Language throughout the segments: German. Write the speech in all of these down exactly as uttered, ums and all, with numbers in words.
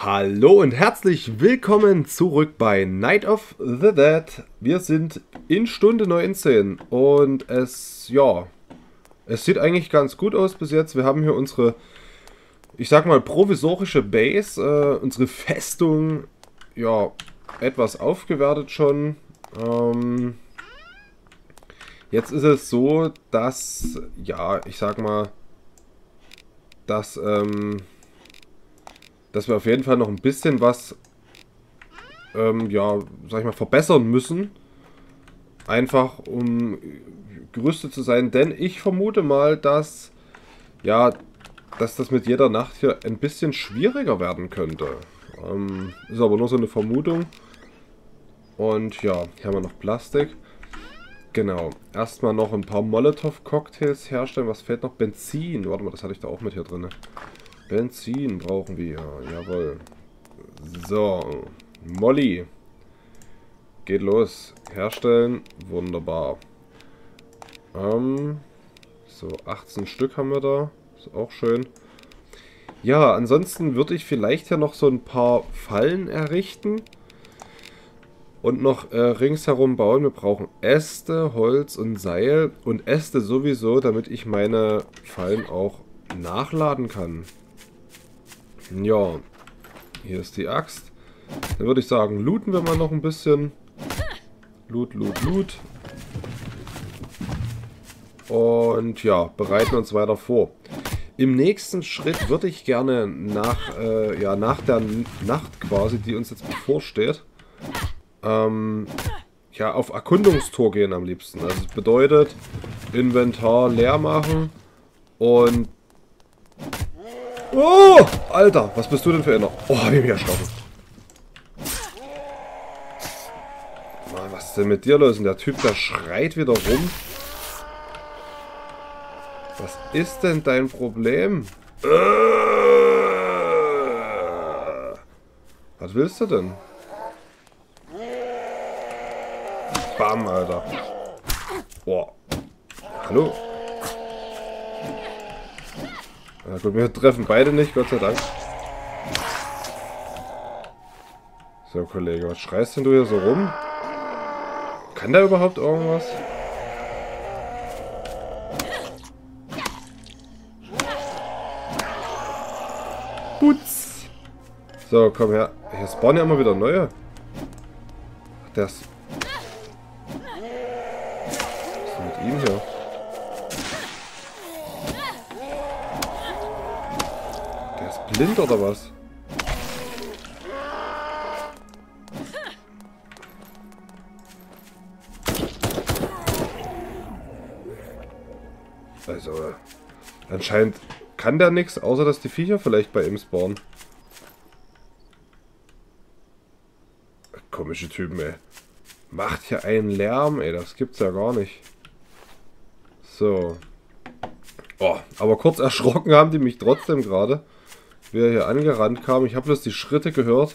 Hallo und herzlich willkommen zurück bei Night of the Dead. Wir sind in Stunde neunzehn und es, ja, es sieht eigentlich ganz gut aus bis jetzt. Wir haben hier unsere, ich sag mal, provisorische Base, äh, unsere Festung, ja, etwas aufgewertet schon. Ähm, jetzt ist es so, dass, ja, ich sag mal, dass, ähm, dass wir auf jeden Fall noch ein bisschen was, ähm, ja, sag ich mal, verbessern müssen. Einfach um gerüstet zu sein, denn ich vermute mal, dass, ja, dass das mit jeder Nacht hier ein bisschen schwieriger werden könnte. Ähm, ist aber nur so eine Vermutung. Und ja, hier haben wir noch Plastik. Genau, erstmal noch ein paar Molotow-Cocktails herstellen. Was fehlt noch? Benzin. Warte mal, das hatte ich da auch mit hier drin. Benzin brauchen wir, jawohl. So, Molly. Geht los. Herstellen, wunderbar. Ähm, so, achtzehn Stück haben wir da. Ist auch schön. Ja, ansonsten würde ich vielleicht ja noch so ein paar Fallen errichten. Und noch äh, ringsherum bauen. Wir brauchen Äste, Holz und Seil. Und Äste sowieso, damit ich meine Fallen auch nachladen kann. Ja, hier ist die Axt. Dann würde ich sagen, looten wir mal noch ein bisschen. Loot, loot, loot. Und ja, bereiten uns weiter vor. Im nächsten Schritt würde ich gerne nach, äh, ja, nach der Nacht quasi, die uns jetzt bevorsteht, ähm, ja, auf Erkundungstour gehen am liebsten. Also das bedeutet, Inventar leer machen und... Oh, Alter, was bist du denn für einer? Oh, hab ich mich erschrocken. Mann, was ist denn mit dir los? Und der Typ, der schreit wieder rum. Was ist denn dein Problem? Äh, was willst du denn? Bam, Alter. Boah. Hallo? Na gut, wir treffen beide nicht, Gott sei Dank. So, Kollege, was schreist denn du hier so rum? Kann der überhaupt irgendwas? Putz! So, komm her. Hier spawnen ja immer wieder neue. Ach, der ist... Was ist denn mit ihm hier? Blind oder was? Also, anscheinend kann der nichts, außer dass die Viecher vielleicht bei ihm spawnen. Komische Typen, ey. Macht hier einen Lärm, ey, das gibt's ja gar nicht. So. Oh, aber kurz erschrocken haben die mich trotzdem gerade. Wie er hier angerannt kam. Ich habe bloß die Schritte gehört.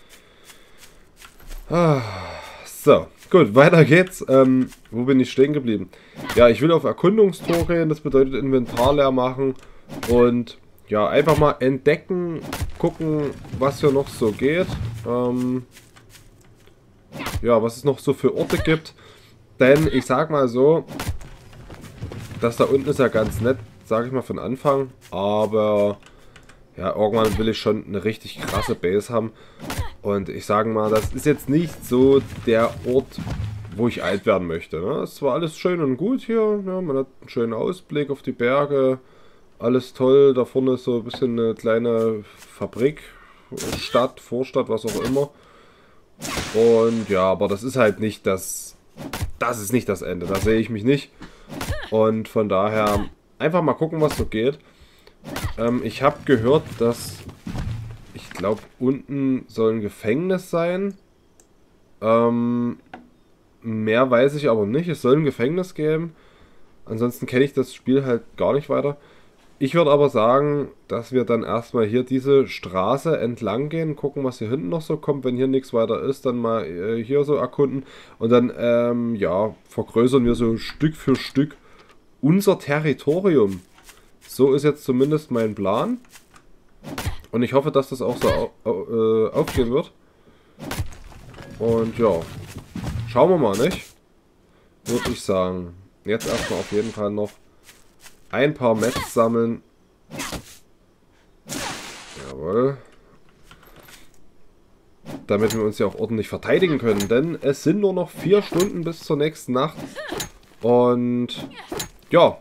Ah, so, gut, weiter geht's. Ähm, wo bin ich stehen geblieben? Ja, ich will auf Erkundungstour gehen. Das bedeutet Inventar leer machen. Und ja, einfach mal entdecken, gucken, was hier noch so geht. Ähm, ja, was es noch so für Orte gibt. Denn ich sag mal so, das da unten ist ja ganz nett, sage ich mal von Anfang. Aber... ja, irgendwann will ich schon eine richtig krasse Base haben. Und ich sage mal, das ist jetzt nicht so der Ort, wo ich alt werden möchte. Ne? Es war alles schön und gut hier. Ja, man hat einen schönen Ausblick auf die Berge. Alles toll. Da vorne ist so ein bisschen eine kleine Fabrik, Stadt, Vorstadt, was auch immer. Und ja, aber das ist halt nicht das... Das ist nicht das Ende. Da sehe ich mich nicht. Und von daher einfach mal gucken, was so geht. Ähm, ich habe gehört, dass, ich glaube, unten soll ein Gefängnis sein. Ähm, mehr weiß ich aber nicht. Es soll ein Gefängnis geben. Ansonsten kenne ich das Spiel halt gar nicht weiter. Ich würde aber sagen, dass wir dann erstmal hier diese Straße entlang gehen, gucken, was hier hinten noch so kommt. Wenn hier nichts weiter ist, dann mal äh, hier so erkunden. Und dann, ähm, ja, vergrößern wir so Stück für Stück unser Territorium. So ist jetzt zumindest mein Plan. Und ich hoffe, dass das auch so au au äh, aufgehen wird. Und ja, schauen wir mal, nicht? Würde ich sagen. Jetzt erstmal auf jeden Fall noch ein paar Mets sammeln. Jawohl. Damit wir uns ja auch ordentlich verteidigen können. Denn es sind nur noch vier Stunden bis zur nächsten Nacht. Und ja.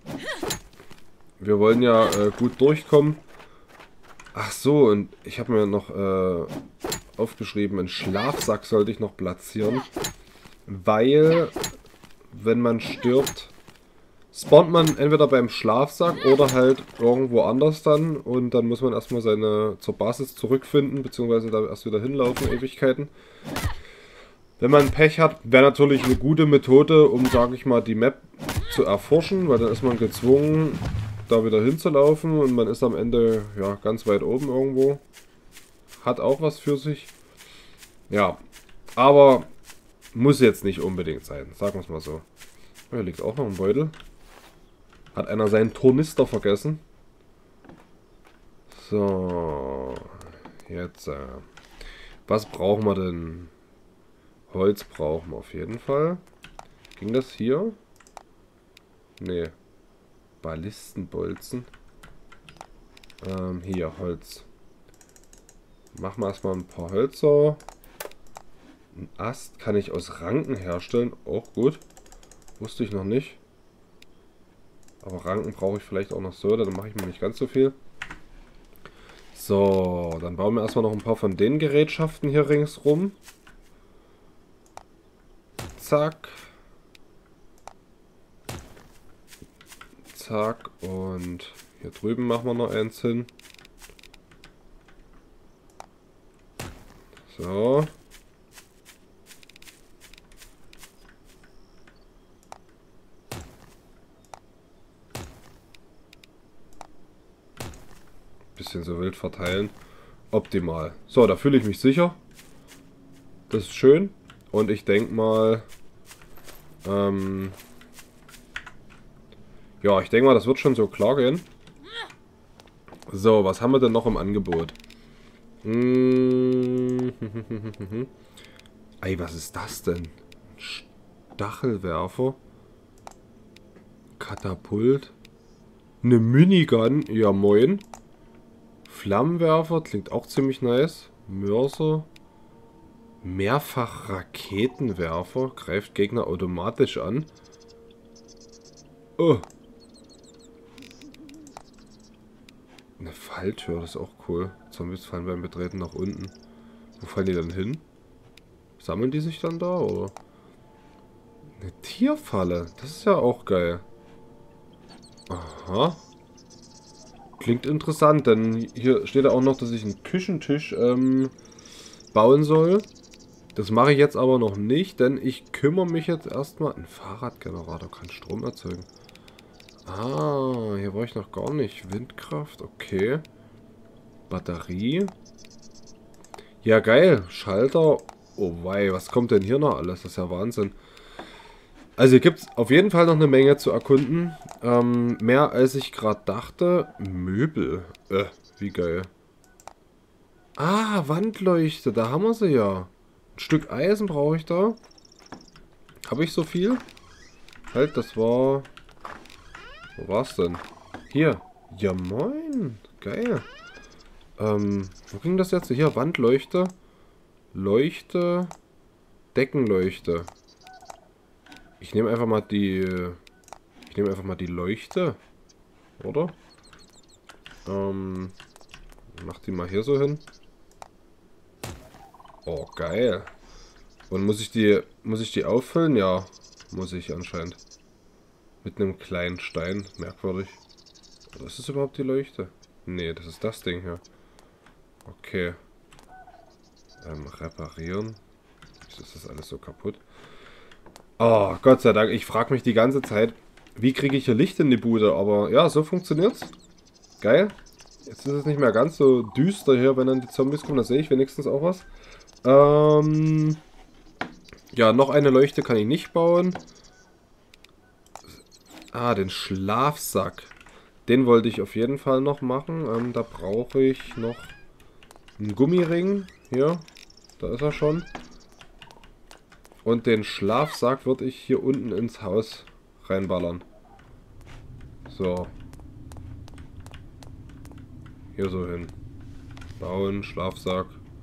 Wir wollen ja äh, gut durchkommen. Ach so, und ich habe mir noch äh, aufgeschrieben, einen Schlafsack sollte ich noch platzieren. Weil, wenn man stirbt, spawnt man entweder beim Schlafsack oder halt irgendwo anders dann. Und dann muss man erstmal seine zur Basis zurückfinden, beziehungsweise da erst wieder hinlaufen, Ewigkeiten. Wenn man Pech hat, wäre natürlich eine gute Methode, um, sage ich mal, die Map zu erforschen, weil dann ist man gezwungen, da wieder hinzulaufen und man ist am Ende ja ganz weit oben irgendwo. Hat auch was für sich. Ja, aber muss jetzt nicht unbedingt sein, sagen wir es mal so. Hier liegt auch noch ein Beutel. Hat einer seinen Tornister vergessen. So, jetzt, äh, was brauchen wir denn? Holz brauchen wir auf jeden Fall. Ging das hier? Nee. Ballistenbolzen. Ähm, hier, Holz. Machen wir erstmal ein paar Hölzer. Ein Ast kann ich aus Ranken herstellen. Auch gut. Wusste ich noch nicht. Aber Ranken brauche ich vielleicht auch noch so. Dann mache ich mir nicht ganz so viel. So, dann bauen wir erstmal noch ein paar von den Gerätschaften hier ringsrum. Zack. Zack. Und hier drüben machen wir noch eins hin. So. Bisschen so wild verteilen. Optimal. So, da fühle ich mich sicher. Das ist schön. Und ich denke mal... Ähm, ja, ich denke mal, das wird schon so klar gehen. So, was haben wir denn noch im Angebot? Hm, Ey, was ist das denn? Stachelwerfer. Katapult. Eine Minigun. Ja, moin. Flammenwerfer. Klingt auch ziemlich nice. Mörser. Mehrfach-Raketenwerfer. Greift Gegner automatisch an. Oh. Eine Falltür, das ist auch cool. Zombies fallen beim Betreten nach unten. Wo fallen die dann hin? Sammeln die sich dann da, oder? Eine Tierfalle. Das ist ja auch geil. Aha. Klingt interessant, denn hier steht ja auch noch, dass ich einen Küchentisch ähm, bauen soll. Das mache ich jetzt aber noch nicht, denn ich kümmere mich jetzt erstmal... Ein Fahrradgenerator kann Strom erzeugen. Ah, hier war ich noch gar nicht. Windkraft, okay. Batterie. Ja, geil. Schalter. Oh wei, was kommt denn hier noch alles? Das ist ja Wahnsinn. Also hier gibt es auf jeden Fall noch eine Menge zu erkunden. Ähm, mehr als ich gerade dachte. Möbel. Äh, wie geil. Ah, Wandleuchte. Da haben wir sie ja. Ein Stück Eisen brauche ich da. Habe ich so viel? Halt, das war... Wo war's denn? Hier. Ja, moin. Geil. Ähm, wo ging das jetzt? Hier, Wandleuchte. Leuchte. Deckenleuchte. Ich nehme einfach mal die... Ich nehme einfach mal die Leuchte. Oder? Ähm, mach die mal hier so hin. Oh, geil. Und muss ich die... Muss ich die auffüllen? Ja, muss ich anscheinend. Mit einem kleinen Stein. Merkwürdig. Oder ist das überhaupt die Leuchte? Nee, das ist das Ding hier. Okay. Ähm, reparieren. Wieso ist das alles so kaputt? Oh, Gott sei Dank. Ich frage mich die ganze Zeit, wie kriege ich hier Licht in die Bude? Aber ja, so funktioniert's. Geil. Jetzt ist es nicht mehr ganz so düster hier, wenn dann die Zombies kommen. Da sehe ich wenigstens auch was. Ähm... Ja, noch eine Leuchte kann ich nicht bauen. Ah, den Schlafsack. Den wollte ich auf jeden Fall noch machen. Ähm, da brauche ich noch einen Gummiring. Hier, da ist er schon. Und den Schlafsack würde ich hier unten ins Haus reinballern. So. Hier so hin. Bauen, Schlafsack.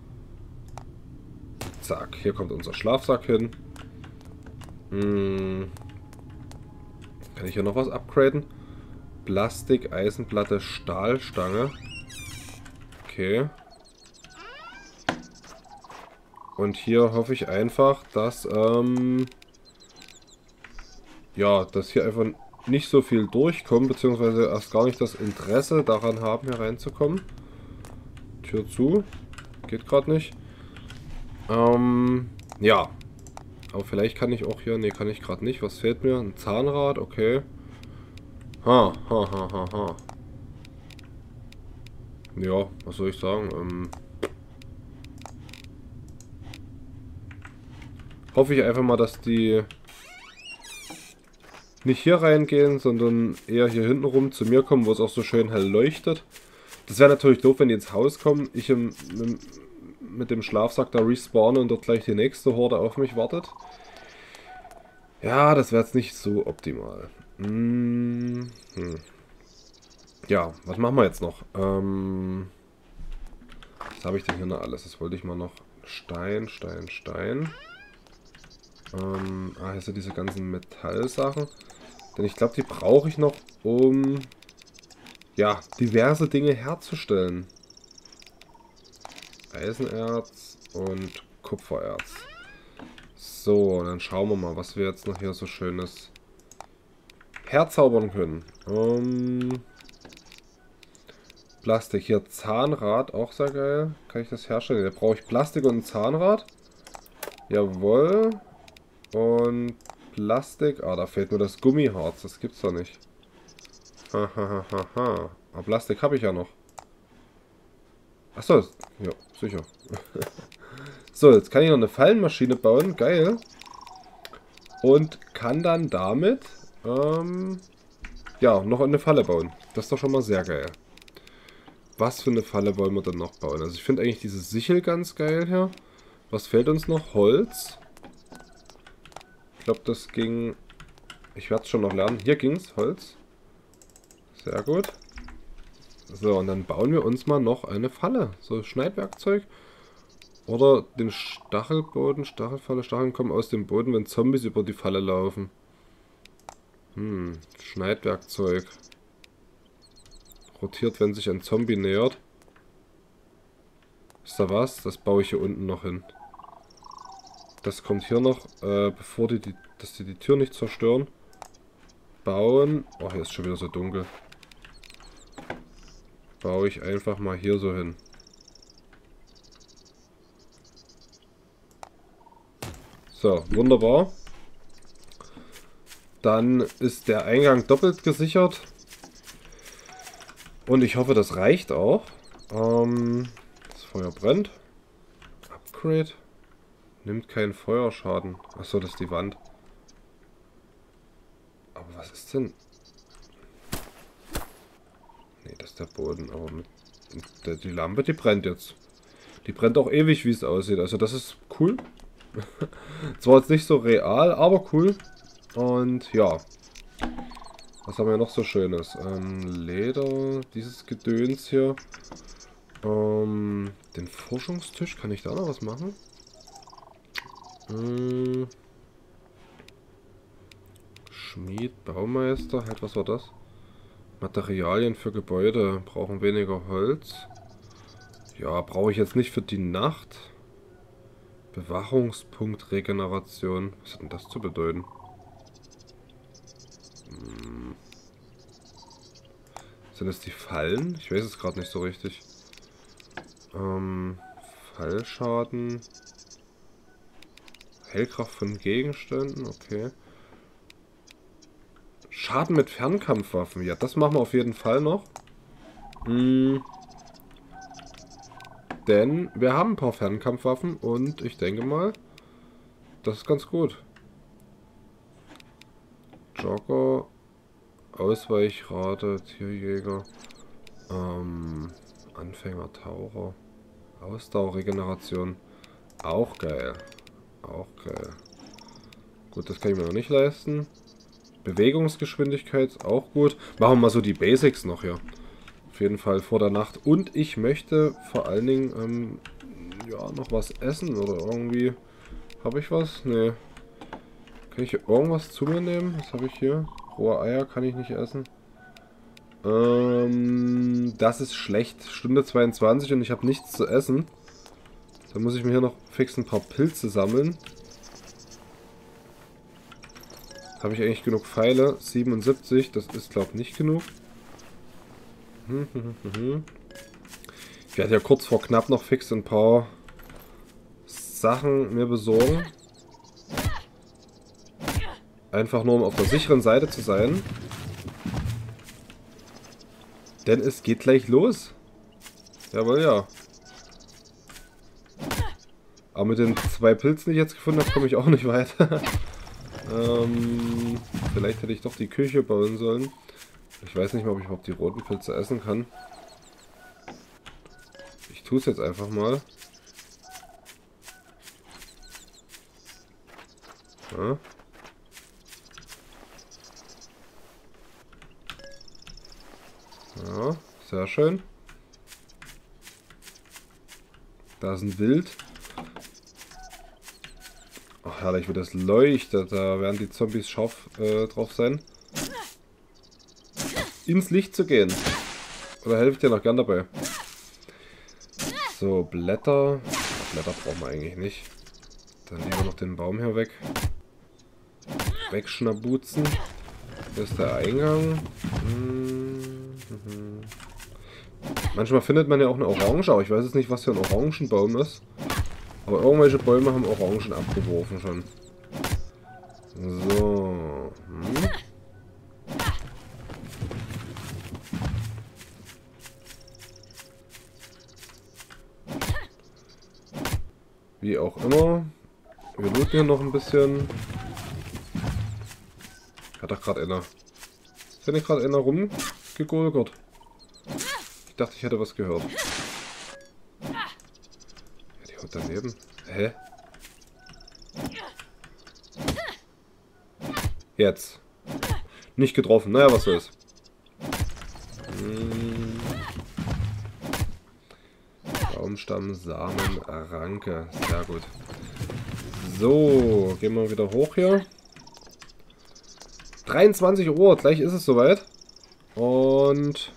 Zack, hier kommt unser Schlafsack hin. Hm. Kann ich hier noch was upgraden? Plastik, Eisenplatte, Stahlstange. Okay. Und hier hoffe ich einfach, dass ähm, ja, dass hier einfach nicht so viel durchkommt, beziehungsweise erst gar nicht das Interesse daran haben, hier reinzukommen. Tür zu. Geht gerade nicht. Ähm, ja. Aber vielleicht kann ich auch hier... Ne, kann ich gerade nicht. Was fehlt mir? Ein Zahnrad, okay. Ha, ha, ha, ha, ha. Ja, was soll ich sagen? Ähm, hoffe ich einfach mal, dass die nicht hier reingehen, sondern eher hier hinten rum zu mir kommen, wo es auch so schön hell leuchtet. Das wäre natürlich doof, wenn die ins Haus kommen, ich im, im, mit dem Schlafsack da respawne und dort gleich die nächste Horde auf mich wartet. Ja, das wäre jetzt nicht so optimal. Hm, hm. Ja, was machen wir jetzt noch? Ähm, was habe ich denn hier noch alles? Das wollte ich mal noch. Stein, Stein, Stein. Ähm, ah, hier sind diese ganzen Metallsachen. Denn ich glaube, die brauche ich noch, um ja, diverse Dinge herzustellen. Eisenerz und Kupfererz. So, dann schauen wir mal, was wir jetzt noch hier so Schönes herzaubern können. Ähm, Plastik. Hier Zahnrad, auch sehr geil. Kann ich das herstellen? Da brauche ich Plastik und ein Zahnrad. Jawohl. Und Plastik. Ah, da fehlt nur das Gummiharz. Das gibt's doch nicht. Hahaha. Aber Plastik habe ich ja noch. Achso, ja, sicher. So, jetzt kann ich noch eine Fallenmaschine bauen. Geil. Und kann dann damit ähm, ja, noch eine Falle bauen. Das ist doch schon mal sehr geil. Was für eine Falle wollen wir dann noch bauen? Also ich finde eigentlich diese Sichel ganz geil hier. Was fehlt uns noch? Holz. Ich glaube, das ging... Ich werde es schon noch lernen. Hier ging es, Holz. Sehr gut. So, und dann bauen wir uns mal noch eine Falle. So Schneidwerkzeug. Oder den Stachelboden. Stachelfalle. Stacheln kommen aus dem Boden, wenn Zombies über die Falle laufen. Hm, Schneidwerkzeug. Rotiert, wenn sich ein Zombie nähert. Ist da was? Das baue ich hier unten noch hin. Das kommt hier noch, äh, bevor die, die, dass die die Tür nicht zerstören. Bauen. Oh, hier ist schon wieder so dunkel. Baue ich einfach mal hier so hin. So, wunderbar. Dann ist der Eingang doppelt gesichert. Und ich hoffe, das reicht auch. Ähm, das Feuer brennt. Upgrade. Nimmt keinen Feuerschaden. Achso, das ist die Wand. Aber was ist denn? Nee, das ist der Boden. Aber mit der, die Lampe, die brennt jetzt. Die brennt auch ewig, wie es aussieht. Also das ist cool. Zwar jetzt nicht so real, aber cool. Und ja. Was haben wir noch so Schönes? Ähm, Leder, dieses Gedöns hier. Ähm, den Forschungstisch, kann ich da noch was machen? Hm. Schmied, Baumeister, halt, was war das? Materialien für Gebäude, brauchen weniger Holz. Ja, brauche ich jetzt nicht für die Nacht. Bewachungspunkt Regeneration. Was hat denn das zu bedeuten? Hm. Sind das die Fallen? Ich weiß es gerade nicht so richtig. Ähm, Fallschaden. Heilkraft von Gegenständen, okay. Schaden mit Fernkampfwaffen. Ja, das machen wir auf jeden Fall noch. Hm. Denn wir haben ein paar Fernkampfwaffen und ich denke mal, das ist ganz gut. Jogger. Ausweichrate, Tierjäger, ähm, Anfänger, Taucher, Ausdauerregeneration. Auch geil. Auch geil. Gut, das kann ich mir noch nicht leisten. Bewegungsgeschwindigkeit, auch gut. Machen wir mal so die Basics noch hier. Auf jeden Fall vor der Nacht. Und ich möchte vor allen Dingen, ähm, ja, noch was essen oder irgendwie. Habe ich was? Nee. Kann ich hier irgendwas zu mir nehmen? Was habe ich hier? Rohe Eier kann ich nicht essen. Ähm, das ist schlecht. Stunde zweiundzwanzig und ich habe nichts zu essen. Dann muss ich mir hier noch fix ein paar Pilze sammeln. Habe ich eigentlich genug Pfeile? siebenundsiebzig, das ist glaube ich nicht genug. Ich werde ja kurz vor knapp noch fix ein paar Sachen mir besorgen. Einfach nur um auf der sicheren Seite zu sein. Denn es geht gleich los. Jawohl, ja. Aber mit den zwei Pilzen, die ich jetzt gefunden habe, komme ich auch nicht weiter. ähm, vielleicht hätte ich doch die Küche bauen sollen. Ich weiß nicht mehr, ob ich überhaupt die roten Pilze essen kann. Ich tue es jetzt einfach mal. Ja. Ja, sehr schön. Da ist ein Wild. Ach, herrlich, wie das leuchtet. Da werden die Zombies scharf äh, drauf sein. Ins Licht zu gehen. Oder helfe ich dir noch gern dabei? So, Blätter. Blätter brauchen wir eigentlich nicht. Dann nehmen wir noch den Baum hier weg. Wegschnabuzen. Hier ist der Eingang. Mhm. Manchmal findet man ja auch eine Orange, aber ich weiß jetzt nicht, was für ein Orangenbaum ist. Aber irgendwelche Bäume haben Orangen abgeworfen schon. So. Hm. Wie auch immer. Wir looten hier noch ein bisschen. Hat doch gerade einer. Ist ja nicht gerade einer rumgegurgert? Ich dachte, ich hätte was gehört. Ja, die haut daneben. Hä? Jetzt. Nicht getroffen. Naja, was soll's. Hm. Baumstamm, Samen, Ranke. Sehr gut. So, gehen wir wieder hoch hier. dreiundzwanzig Uhr, gleich ist es soweit. Und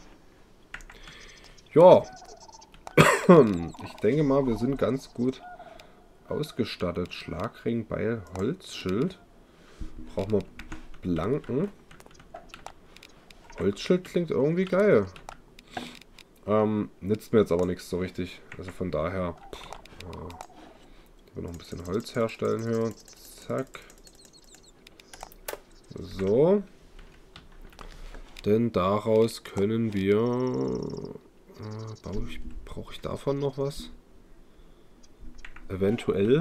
ja, ich denke mal, wir sind ganz gut ausgestattet. Schlagring, Beil, Holzschild. Brauchen wir Blanken. Holzschild klingt irgendwie geil. Ähm, nützt mir jetzt aber nichts so richtig. Also von daher, äh, wir noch ein bisschen Holz herstellen hier. Zack. So. Denn daraus können wir... Äh, brauche ich, brauch ich davon noch was? Eventuell.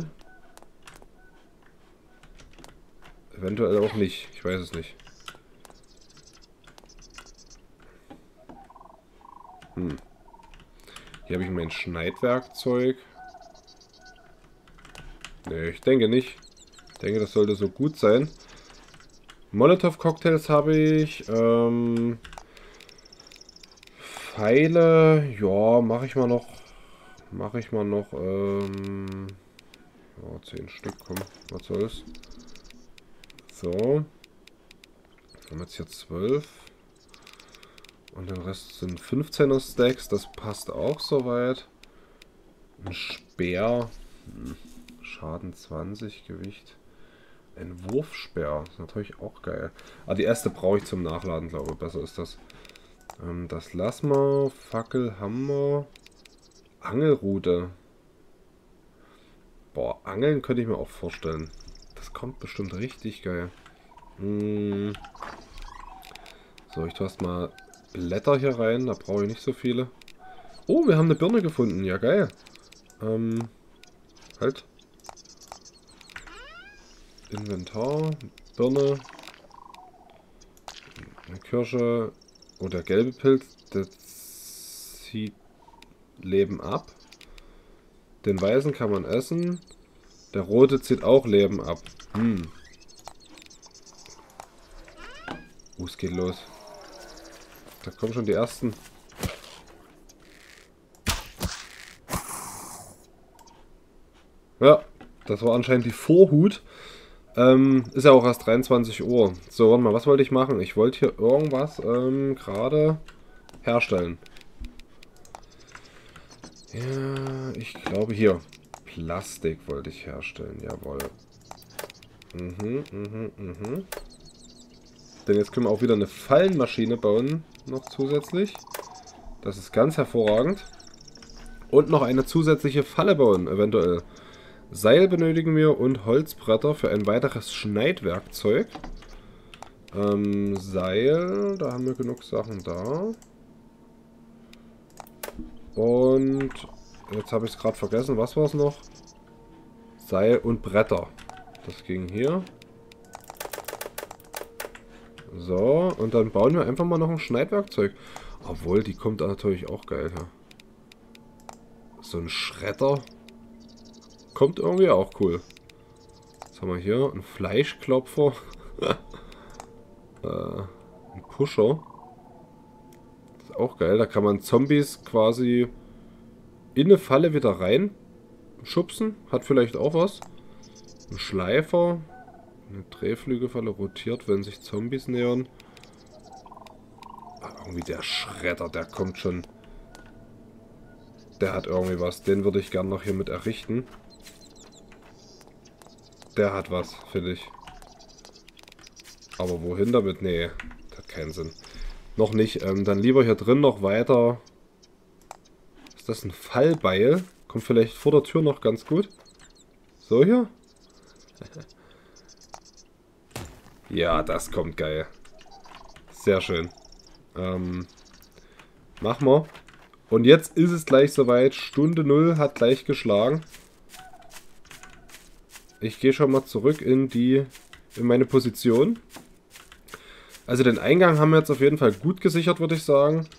Eventuell auch nicht. Ich weiß es nicht. Hm. Hier habe ich mein Schneidwerkzeug. Ne, ich denke nicht. Ich denke, das sollte so gut sein. Molotow-Cocktails habe ich. Ähm, Pfeile. Ja, mache ich mal noch. Mache ich mal noch. Ähm, ja, zehn Stück. Komm, was soll's. So. Wir haben jetzt hier zwölf. Und der Rest sind fünfzehner Stacks. Das passt auch soweit. Ein Speer. Hm. Schaden zwanzig, Gewicht. Ein Wurfspeer. Das ist natürlich auch geil. Ah, die erste brauche ich zum Nachladen, glaube ich. Besser ist das. Ähm, das lassen wir. Fackel haben wir. Angelrute. Boah, Angeln könnte ich mir auch vorstellen. Das kommt bestimmt richtig geil. Hm. So, ich tue erstmal Blätter hier rein. Da brauche ich nicht so viele. Oh, wir haben eine Birne gefunden. Ja, geil. Ähm, halt. Inventar, Birne, Eine Kirsche. Oh, der gelbe Pilz, der zieht Leben ab. Den weißen kann man essen. Der rote zieht auch Leben ab. Hm. Uh, es geht los. Da kommen schon die ersten. Ja, das war anscheinend die Vorhut. Ähm, ist ja auch erst dreiundzwanzig Uhr. So, warte mal, was wollte ich machen? Ich wollte hier irgendwas ähm, gerade herstellen. Ja, ich glaube hier. Plastik wollte ich herstellen, jawohl. Mhm, mhm, mhm. Denn jetzt können wir auch wieder eine Fallenmaschine bauen, noch zusätzlich. Das ist ganz hervorragend. Und noch eine zusätzliche Falle bauen, eventuell. Seil benötigen wir und Holzbretter für ein weiteres Schneidwerkzeug. Ähm, Seil, da haben wir genug Sachen da. Und jetzt habe ich es gerade vergessen, was war es noch? Seil und Bretter. Das ging hier. So, und dann bauen wir einfach mal noch ein Schneidwerkzeug. Obwohl, die kommt natürlich auch geil her. So ein Schredder. Kommt irgendwie auch cool. Was haben wir hier? Ein Fleischklopfer. äh, ein Pusher. Das ist auch geil. Da kann man Zombies quasi in eine Falle wieder rein schubsen. Hat vielleicht auch was. Ein Schleifer. Eine Drehflügelfalle rotiert, wenn sich Zombies nähern. Ah, irgendwie der Schredder, der kommt schon. Der hat irgendwie was. Den würde ich gerne noch hier mit errichten. Der hat was, finde ich. Aber wohin damit? Nee, das hat keinen Sinn. Noch nicht. Ähm, dann lieber hier drin noch weiter. Ist das ein Fallbeil? Kommt vielleicht vor der Tür noch ganz gut. So hier. Ja, das kommt geil. Sehr schön. Ähm, machen wir. Und jetzt ist es gleich soweit. Stunde null hat gleich geschlagen. Ich gehe schon mal zurück in die in meine Position. Also den Eingang haben wir jetzt auf jeden Fall gut gesichert, würde ich sagen.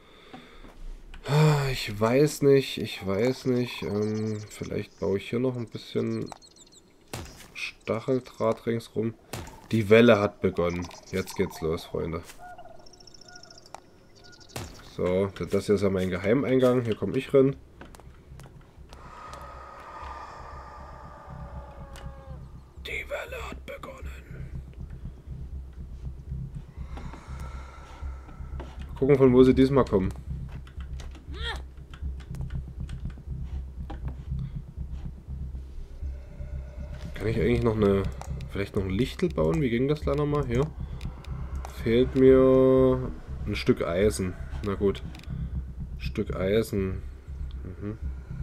Ich weiß nicht, ich weiß nicht. Ähm, vielleicht baue ich hier noch ein bisschen Stacheldraht ringsrum. Die Welle hat begonnen. Jetzt geht's los, Freunde. So, das hier ist ja mein Geheimeingang. Hier komme ich rein. Die Welle hat begonnen. Gucken, von wo sie diesmal kommen. Kann ich eigentlich noch eine... Vielleicht noch ein Lichtel bauen? Wie ging das da nochmal? Hier. Fehlt mir ein Stück Eisen. Na gut. Stück Eisen. Mhm.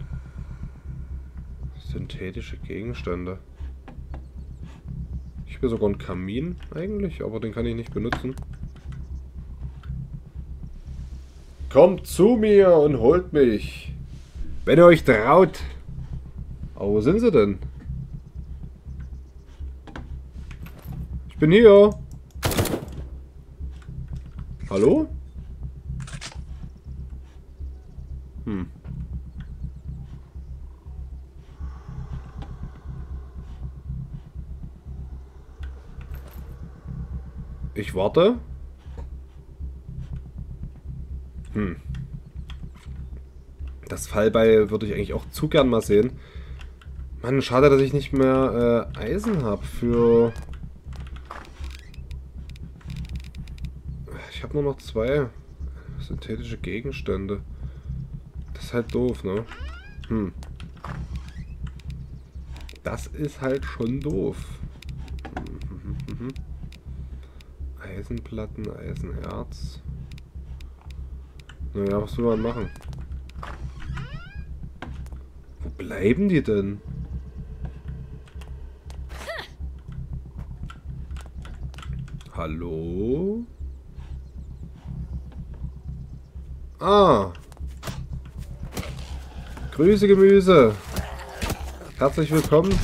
Synthetische Gegenstände. Ich habe sogar einen Kamin eigentlich, aber den kann ich nicht benutzen. Kommt zu mir und holt mich. Wenn ihr euch traut. Aber wo sind sie denn? Ich bin hier. Hallo? Hm. Ich warte. Hm. Das Fallbeil würde ich eigentlich auch zu gern mal sehen. Mann, schade, dass ich nicht mehr äh, Eisen habe für... Ich habe nur noch zwei synthetische Gegenstände. Das ist halt doof, ne? Hm. Das ist halt schon doof. Mhm. Eisenplatten, Eisenerz. Naja, was will man machen? Wo bleiben die denn? Hallo? Ah. Grüße Gemüse. Herzlich willkommen.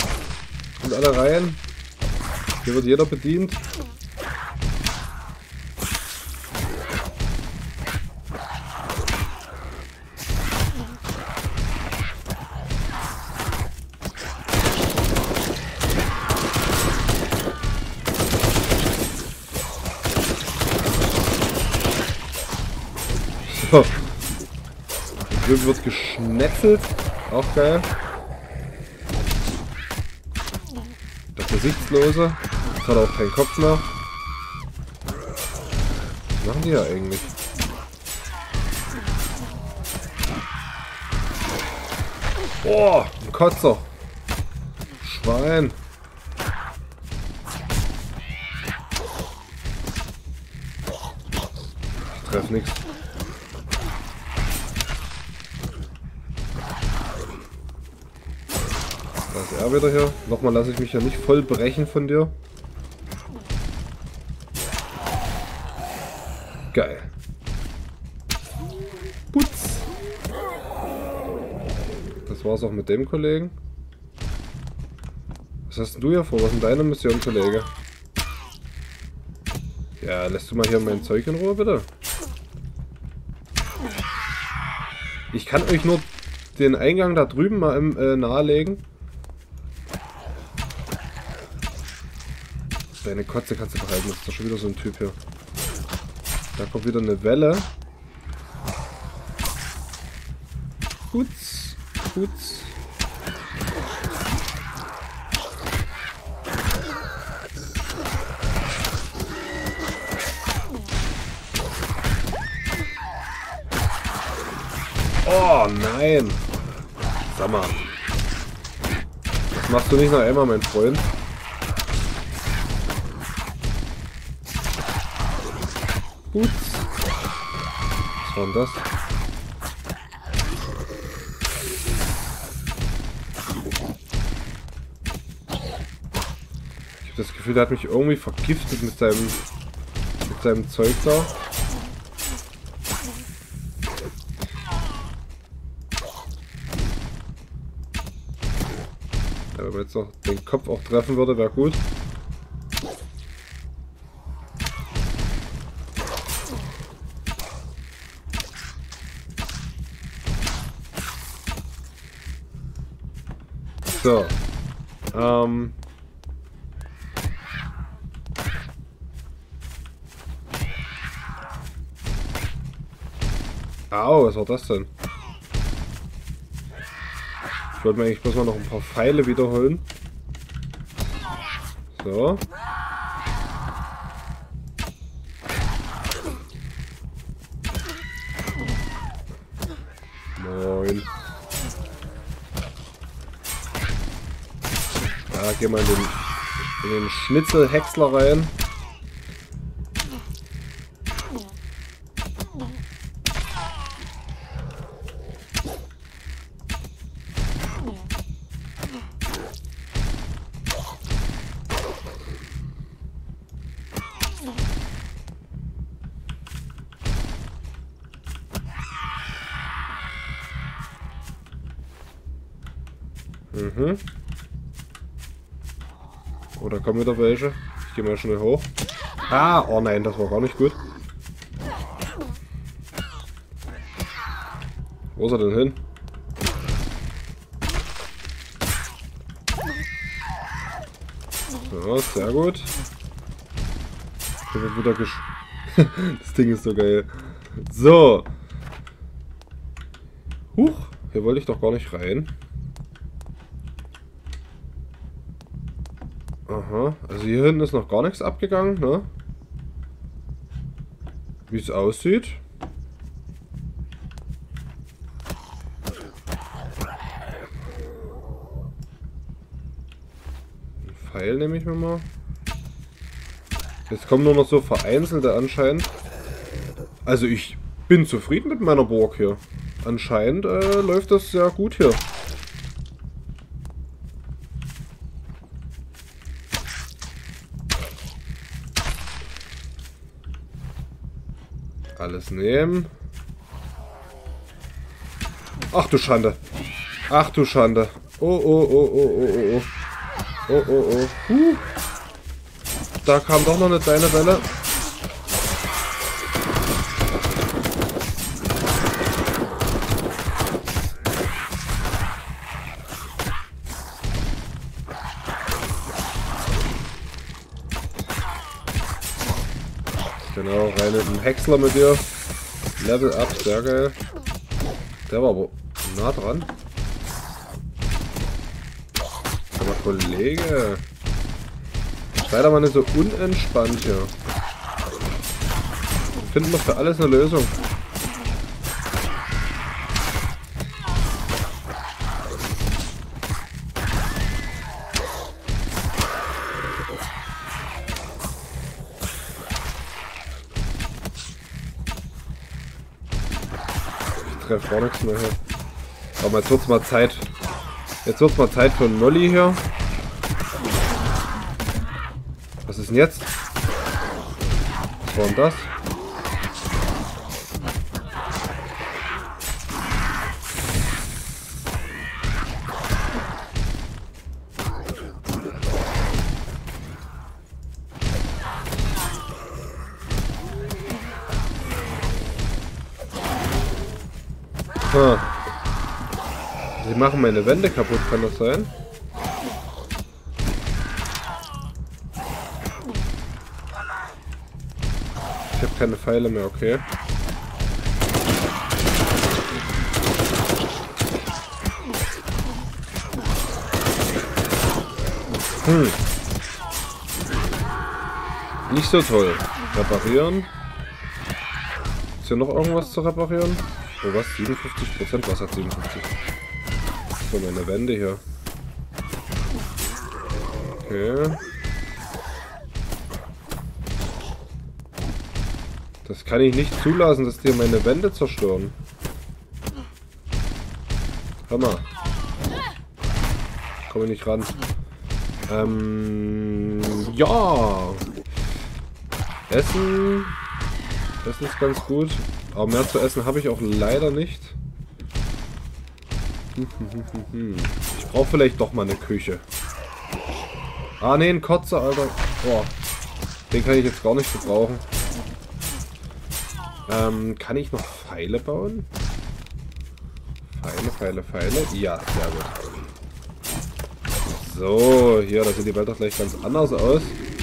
Kommt alle rein. Hier wird jeder bedient. So. Drüben wird geschnetzelt. Auch geil. Der Gesichtslose. Jetzt hat er auch keinen Kopf mehr. Was machen die ja eigentlich? Oh, ein Kotzer. Schwein. Ich treff nichts. Da ist er wieder hier. Nochmal lasse ich mich ja nicht voll brechen von dir. Geil. Putz. Das war's auch mit dem Kollegen. Was hast denn du hier vor? Was ist denn deine Mission, Kollege? Ja, lässt du mal hier mein Zeug in Ruhe, bitte? Ich kann euch nur den Eingang da drüben mal im, äh, nahelegen. Deine Kotze kannst du behalten, das ist doch schon wieder so ein Typ hier. Da kommt wieder eine Welle. Putz, putz. Oh nein! Sag mal. Das machst du nicht noch einmal, mein Freund. Putz. Was war denn das? Ich habe das Gefühl, der hat mich irgendwie vergiftet mit seinem mit seinem Zeug da. Ja, wenn man jetzt noch den Kopf auch treffen würde, wäre gut. So. Ähm. Au, was war das denn? Ich wollte mir eigentlich bloß mal noch ein paar Pfeile wiederholen. So. Moin. Ja, geh mal in den, in den Schnitzelhäcksler rein. Mhm. Oh, da kommen wieder welche. Ich gehe mal schnell hoch. Ah, oh nein, das war gar nicht gut. Wo ist er denn hin? So, sehr gut. Hier wird wieder gesch... Das Ding ist so geil. So. Huch, hier wollte ich doch gar nicht rein. Aha, also hier hinten ist noch gar nichts abgegangen, ne? Wie es aussieht. Ein Pfeil nehme ich mir mal. Jetzt kommen nur noch so vereinzelte anscheinend. Also ich bin zufrieden mit meiner Burg hier. Anscheinend äh, läuft das sehr gut hier. Alles nehmen. Ach du Schande. Ach du Schande. Oh, oh, oh, oh, oh, oh, oh. Oh, oh, oh. Huh. Da kam doch noch eine kleine Welle. Genau, rein in den Häcksler mit dir. Level up, sehr geil. Der war aber nah dran. Aber Kollege. Sei doch mal nicht so unentspannt hier. Finden wir für alles eine Lösung. Ich treffe gar nichts mehr hier. Aber jetzt wird's mal Zeit. Jetzt wird's mal Zeit für einen Molly hier. Was ist denn jetzt? Was war denn das? Hm. Sie machen meine Wände kaputt, kann das sein? Ich habe keine Pfeile mehr, okay. Hm. Nicht so toll. Reparieren. Ist hier noch irgendwas zu reparieren? Oh was? siebenundfünfzig Prozent? Was hat siebenundfünfzig? So, meine Wände hier. Okay. Das kann ich nicht zulassen, dass die meine Wände zerstören. Hör mal. Komme ich nicht ran. Ähm, ja. Essen. Essen ist ganz gut. Aber mehr zu essen habe ich auch leider nicht. Ich brauche vielleicht doch mal eine Küche. Ah ne, ein Kotzer, Alter. Boah. Den kann ich jetzt gar nicht gebrauchen. Ähm, kann ich noch Pfeile bauen? Pfeile, Pfeile, Pfeile. Ja, sehr gut. So, hier, da sieht die Welt doch gleich ganz anders aus.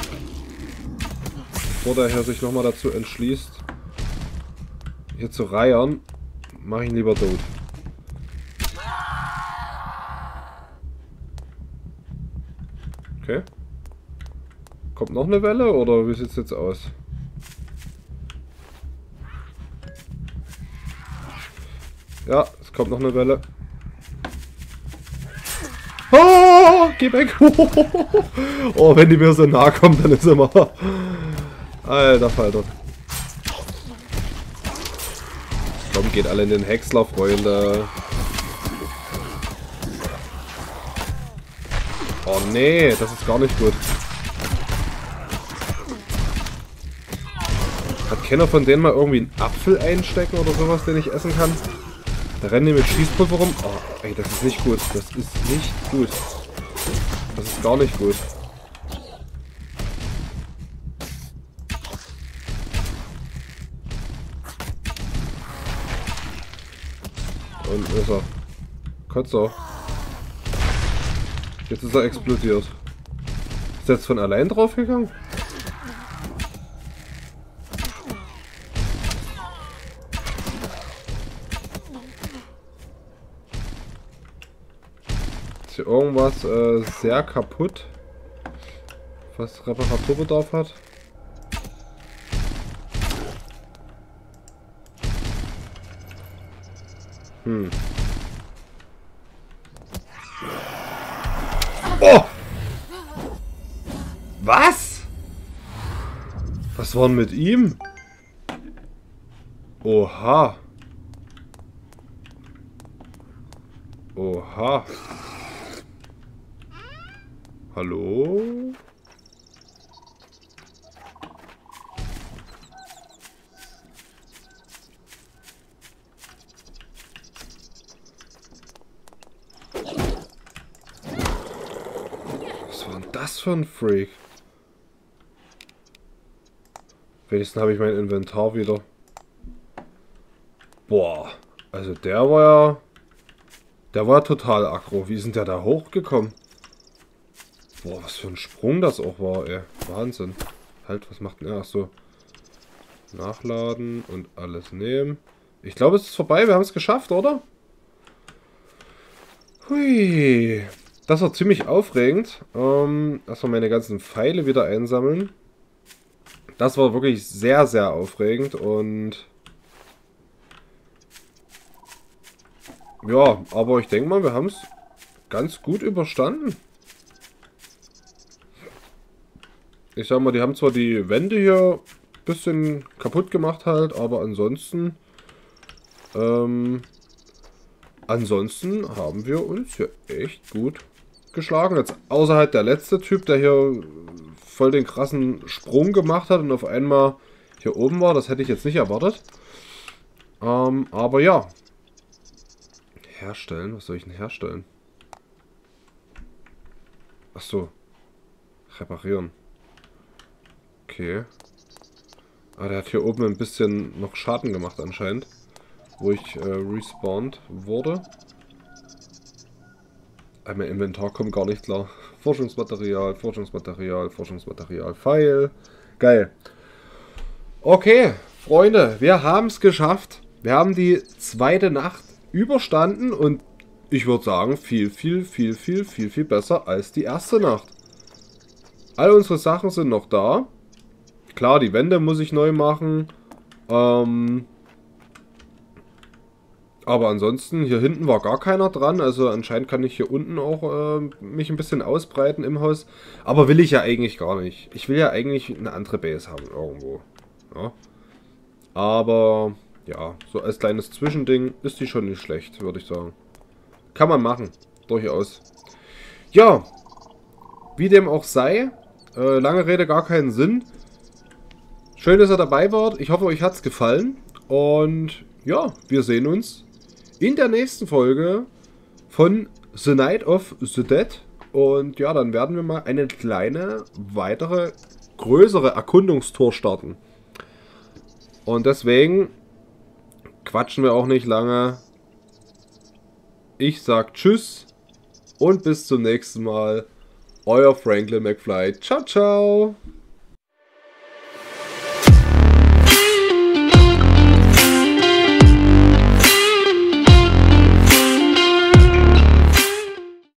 Bevor der hier sich nochmal dazu entschließt, hier zu reiern, mache ich ihn lieber tot. Okay. Kommt noch eine Welle oder wie sieht es jetzt aus? Ja, es kommt noch eine Welle. Oh, geh weg! Oh, wenn die mir so nah kommt, dann ist immer... Alter Falter. Komm, geht alle in den Häcksler, Freunde. Oh nee, das ist gar nicht gut. Hat keiner von denen mal irgendwie einen Apfel einstecken oder sowas, den ich essen kann? Da rennen die mit Schießpulver rum. Oh, ey, das ist nicht gut. Das ist nicht gut. Das ist gar nicht gut. Und ist er. Kotzer. Jetzt ist er explodiert. Ist er jetzt von allein draufgegangen? Ist hier irgendwas äh, sehr kaputt? Was Reparaturbedarf hat? Hm. Oh! Was? Was war denn mit ihm? Oha. Oha. Hallo? Was war denn das für ein Freak? Wenigstens habe ich mein Inventar wieder. Boah, also der war ja... Der war total aggro. Wie ist denn der da hochgekommen? Boah, was für ein Sprung das auch war, ey. Wahnsinn. Halt, was macht denn er? Ach so. Nachladen und alles nehmen. Ich glaube, es ist vorbei. Wir haben es geschafft, oder? Hui. Das war ziemlich aufregend. Ähm, erstmal meine ganzen Pfeile wieder einsammeln. Das war wirklich sehr, sehr aufregend und... Ja, aber ich denke mal, wir haben es ganz gut überstanden. Ich sag mal, die haben zwar die Wände hier ein bisschen kaputt gemacht halt, aber ansonsten... Ähm, ansonsten haben wir uns hier echt gut geschlagen. Jetzt außer halt der letzte Typ, der hier voll den krassen Sprung gemacht hat und auf einmal hier oben war. Das hätte ich jetzt nicht erwartet. Ähm, aber ja. Herstellen? Was soll ich denn herstellen? Achso. Reparieren. Okay. Ah, der hat hier oben ein bisschen noch Schaden gemacht anscheinend. Wo ich äh, respawned wurde. Ah, mein Inventar kommt gar nicht klar. Forschungsmaterial, Forschungsmaterial, Forschungsmaterial, Pfeil. Geil. Okay, Freunde, wir haben es geschafft. Wir haben die zweite Nacht überstanden und ich würde sagen, viel, viel, viel, viel, viel, viel besser als die erste Nacht. All unsere Sachen sind noch da. Klar, die Wände muss ich neu machen. Ähm... Aber ansonsten, hier hinten war gar keiner dran. Also anscheinend kann ich hier unten auch äh, mich ein bisschen ausbreiten im Haus. Aber will ich ja eigentlich gar nicht. Ich will ja eigentlich eine andere Base haben irgendwo. Ja. Aber ja, so als kleines Zwischending ist die schon nicht schlecht, würde ich sagen. Kann man machen. Durchaus. Ja, wie dem auch sei. Äh, lange Rede, gar keinen Sinn. Schön, dass ihr dabei wart. Ich hoffe, euch hat es gefallen. Und ja, wir sehen uns in der nächsten Folge von The Night of the Dead. Und ja, dann werden wir mal eine kleine, weitere, größere Erkundungstour starten. Und deswegen quatschen wir auch nicht lange. Ich sag Tschüss und bis zum nächsten Mal. Euer Franklin McFly. Ciao, ciao.